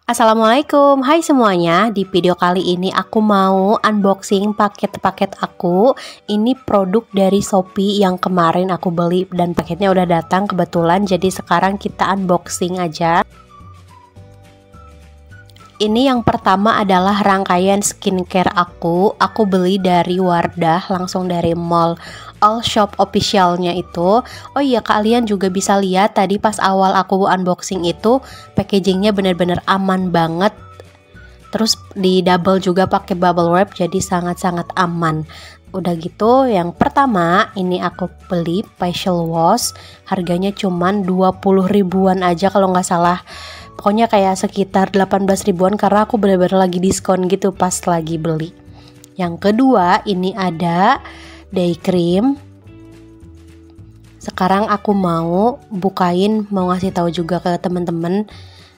Assalamualaikum, hai semuanya. Di video kali ini aku mau unboxing paket-paket aku. Ini produk dari Shopee yang kemarin aku beli dan paketnya udah datang kebetulan. Jadi sekarang kita unboxing aja. Ini yang pertama adalah rangkaian skincare aku. Aku beli dari Wardah, langsung dari mall All Shop officialnya itu. Oh iya, kalian juga bisa lihat tadi pas awal aku unboxing itu packagingnya bener-bener aman banget. Terus di double juga pakai bubble wrap, jadi sangat-sangat aman. Udah gitu, yang pertama ini aku beli facial wash. Harganya cuman 20 ribuan aja kalau nggak salah. Pokoknya kayak sekitar 18 ribuan karena aku bener-bener lagi diskon gitu pas lagi beli. Yang kedua ini ada day cream. Sekarang aku mau bukain, mau ngasih tahu juga ke teman-teman.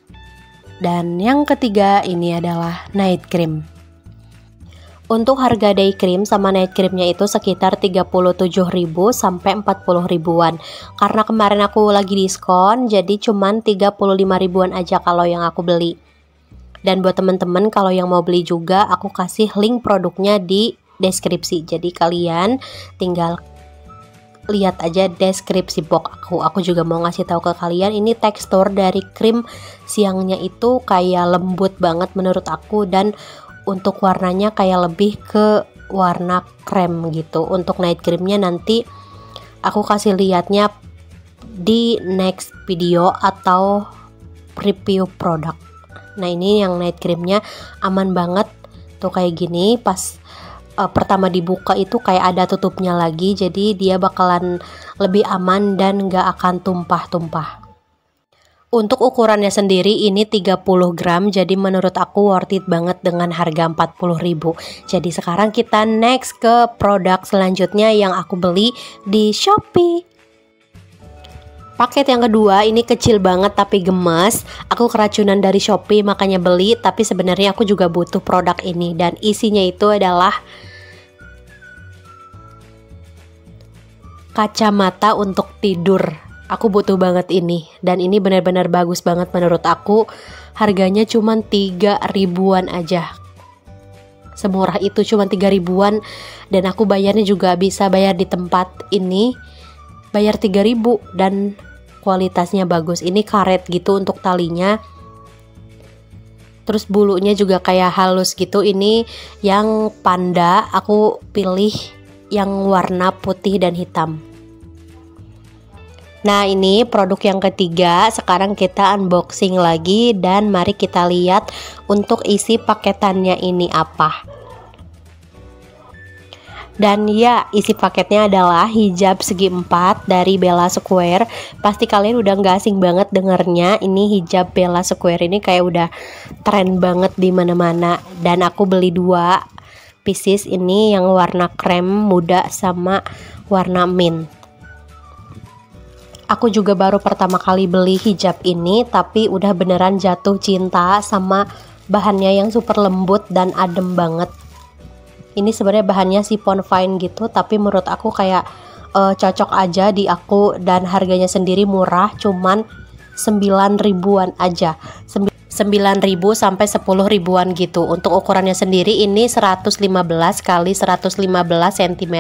Dan yang ketiga ini adalah night cream. Untuk harga day cream sama night creamnya itu sekitar 37.000 sampai 40 ribuan. Karena kemarin aku lagi diskon, jadi cuman 35 ribuan aja kalau yang aku beli. Dan buat temen-temen kalau yang mau beli juga, aku kasih link produknya di deskripsi. Jadi kalian tinggal lihat aja deskripsi box aku. Aku juga mau ngasih tahu ke kalian, ini tekstur dari krim siangnya itu kayak lembut banget menurut aku, dan untuk warnanya kayak lebih ke warna krem gitu. Untuk night creamnya nanti aku kasih lihatnya di next video atau review produk. Nah ini yang night creamnya aman banget tuh, kayak gini. Pas pertama dibuka itu kayak ada tutupnya lagi, jadi dia bakalan lebih aman dan gak akan tumpah-tumpah. Untuk ukurannya sendiri ini 30 gram, jadi menurut aku worth it banget dengan harga 40 ribu. Jadi sekarang kita next ke produk selanjutnya yang aku beli di Shopee. Paket yang kedua ini kecil banget tapi gemes. Aku keracunan dari Shopee makanya beli, tapi sebenarnya aku juga butuh produk ini. Dan isinya itu adalah kacamata untuk tidur. Aku butuh banget ini, dan ini benar-benar bagus banget menurut aku. Harganya cuma 3 ribuan aja. Semurah itu cuma 3 ribuan, dan aku bayarnya juga bisa bayar di tempat ini. Bayar 3 ribu dan kualitasnya bagus. Ini karet gitu untuk talinya. Terus bulunya juga kayak halus gitu. Ini yang panda, aku pilih yang warna putih dan hitam. Nah ini produk yang ketiga. Sekarang kita unboxing lagi dan mari kita lihat untuk isi paketannya ini apa. Dan ya, isi paketnya adalah hijab segi 4 dari Bella Square. Pasti kalian udah gak asing banget dengernya. Ini hijab Bella Square ini kayak udah tren banget di mana-mana. Dan aku beli 2 pieces ini, yang warna krem muda sama warna mint. Aku juga baru pertama kali beli hijab ini, tapi udah beneran jatuh cinta sama bahannya yang super lembut dan adem banget. Ini sebenarnya bahannya chiffon fine gitu, tapi menurut aku kayak cocok aja di aku, dan harganya sendiri murah, cuman 9 ribuan aja. 9 ribu sampai 10 ribuan gitu. Untuk ukurannya sendiri ini 115 kali 115 cm.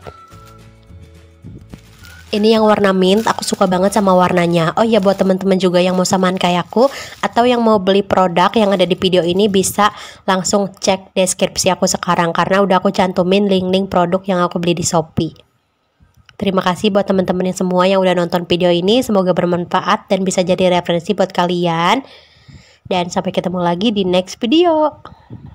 Ini yang warna mint, aku suka banget sama warnanya. Oh ya, buat teman-teman juga yang mau samaan kayak aku atau yang mau beli produk yang ada di video ini, bisa langsung cek deskripsi aku sekarang karena udah aku cantumin link-link produk yang aku beli di Shopee. Terima kasih buat teman-teman yang semua yang udah nonton video ini, semoga bermanfaat dan bisa jadi referensi buat kalian. Dan sampai ketemu lagi di next video.